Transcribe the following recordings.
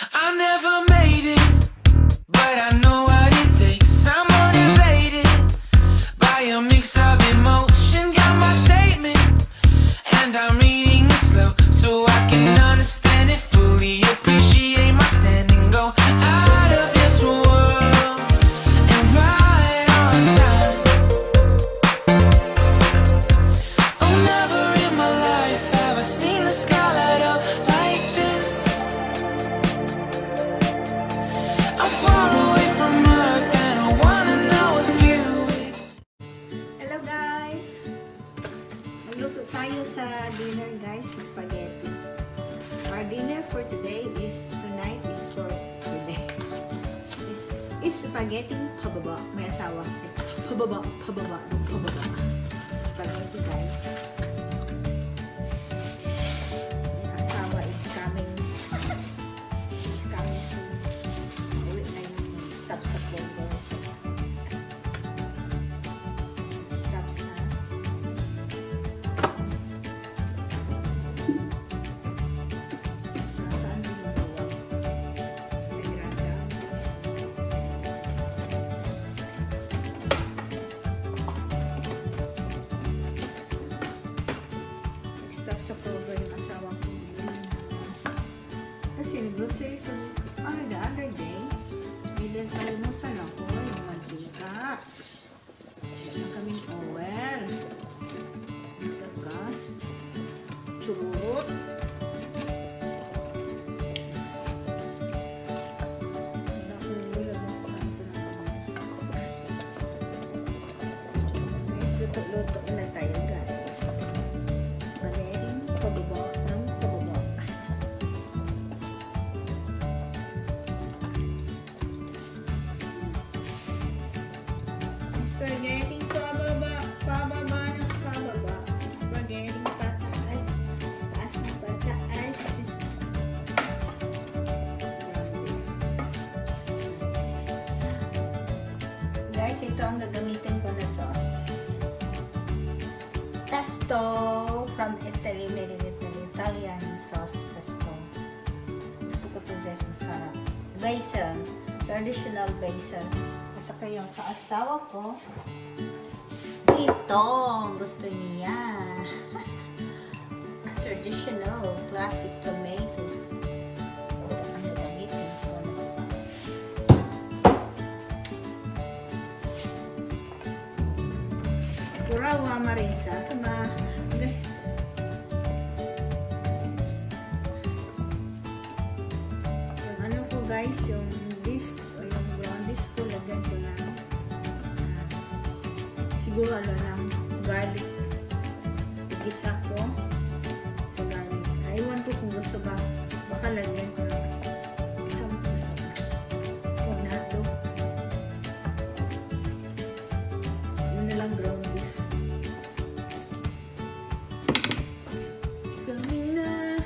I never made it, but I know what it takes. I'm motivated by a mix of emotion. Got my statement, and I'm reading it slow so I can understand it fully. Appreciate my standing, go out of this world and right on time. Oh, never in my life have I seen the sky light up like this. I'm far away from Earth and I wanna know if you. Hello guys! Magluto tayo sa dinner guys, spaghetti. Our dinner for today is, spaghetti pababa. May asawa kasi. Pababa. Spaghetti guys. My asawa is coming. She's coming soon. Uwi na yung stop sa Plover. Stop sa sa Plover yung asawa ko. Kasi nag-grocery kami. The other day, bigyan kalimutan ako yung mantika. Yung kaming oil. Saka, churut. Guys, luto-luto na tayo guys. Spaghetti pababa ng pababa. Spaghetti pataas, taas ng pataas. Guys, ito ang gagamitin ko na sauce. Pesto from Italy, made in Italy. Italian sauce pesto. Gusto ko ito guys, masarap. Basil, traditional basil. Saka yung sa asawa ko, ito gusto niya. Traditional, classic tomato. Ito ang gagamitin ko na sauce. Kurawa Marisa, kama. Okay. Yung ano ko guys, yung beef, yung ground beef ko, lagyan ko lang. Siguro ng garlic. Igisa ko sa garlic. Aywan ko kung gusto ba. Baka lagyan ko lang. Isa mo gusto. Huwag na ito. Yun na lang ground beef. Coming na.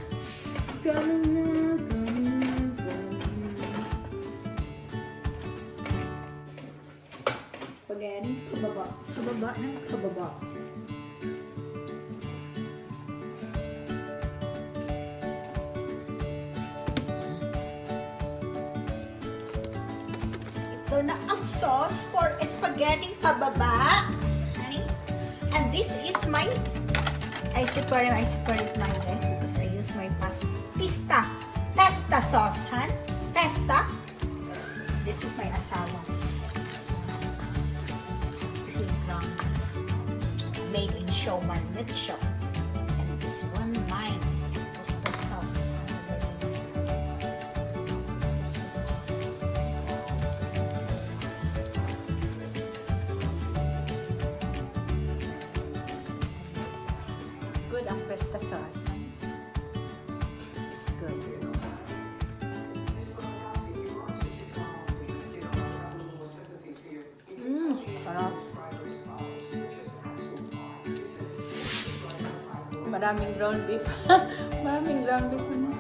Spaghetti pababa ng pababa. Ito na ang sauce for spaghetti pababa. Honey. And this is my I separate mine guys because I use my pasta sauce, huh? Pasta. This is my asawa's. Made in Showman with Shop. And this one mine is pasta sauce. It's good ang pasta sauce. It's good. Sarap. Maraming ground beef. Maraming ground beef.